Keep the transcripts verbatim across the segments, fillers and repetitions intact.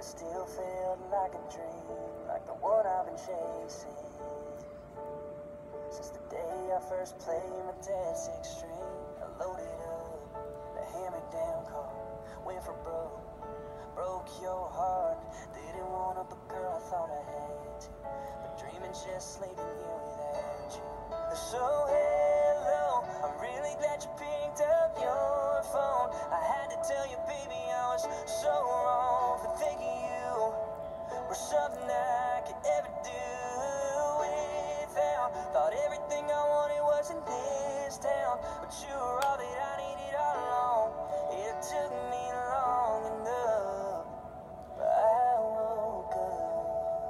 it still felt like a dream, like the one I've been chasing since the day I first played my dad's six string. I loaded up the hand-me-down car, went for broke, broke your heart. Didn't want to, but girl, I thought I had to. But dreaming's just sleeping here without you. So hello, I'm really glad you picked up your phone. I had to tell you, baby, I was so wrong for thinking you were something I could ever do without. Thought everything I wanted was in this town, but you were all that I needed all along. It took me long enough, but I woke up.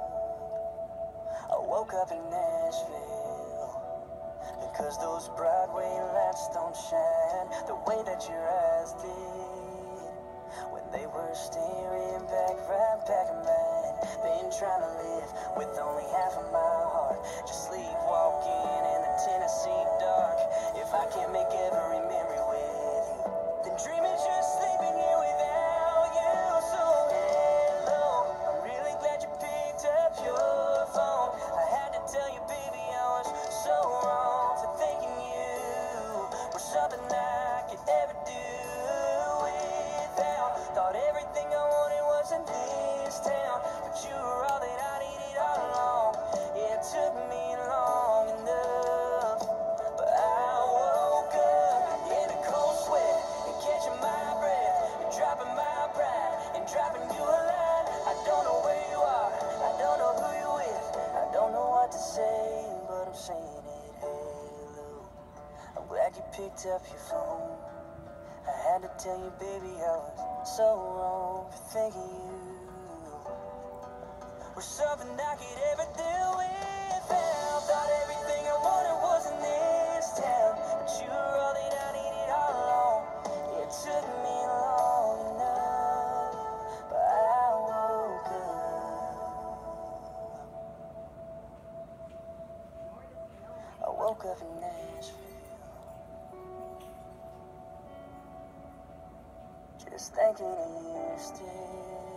I woke up in Nashville, because those Broadway lights don't shine the way that your eyes did when they were staring back right back at mine. Been trying to live with only half of my heart, just sleepwalking in the Tennessee dark. If I can't make every memory with you, then dreaming just sleeping here without you. So hello, I'm really glad you picked up your phone. I had to tell you, baby, I was so wrong for thinking you were something I could ever do without. Thought everything I wanted was in this town, but you were all that I needed all along. It took me long enough, but I woke up in a cold sweat and catching my breath and dropping my pride and dropping you a line. I don't know where you are, I don't know who you're with, I don't know what to say, but I'm saying it. Hello, I'm glad you picked up your phone. I had to tell you, baby, I was so wrong for thinking you were something I could ever do without. Thought everything I wanted was in this town, but you were all that I needed all along. It took me long enough, but I woke up. I woke up in Nashville, just thinking of you still.